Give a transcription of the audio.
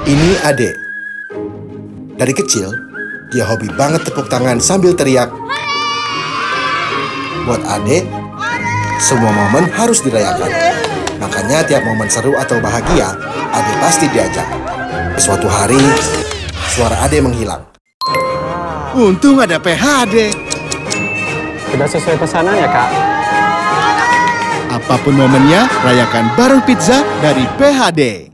Ini Ade. Dari kecil, dia hobi banget tepuk tangan sambil teriak. Buat Ade, semua momen harus dirayakan. Makanya tiap momen seru atau bahagia, Ade pasti diajak. Suatu hari, suara Ade menghilang. Untung ada PHD. Sudah sesuai pesanan ya, Kak? Apapun momennya, rayakan bareng pizza dari PHD.